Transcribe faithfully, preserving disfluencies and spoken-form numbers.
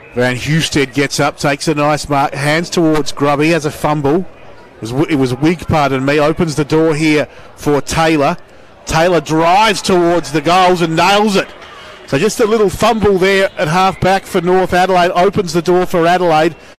Van Husted gets up, takes a nice mark, hands towards Grubby, has a fumble. It was, it was weak, pardon me. Opens the door here for Taylor. Taylor drives towards the goals and nails it. So just a little fumble there at half back for North Adelaide opens the door for Adelaide.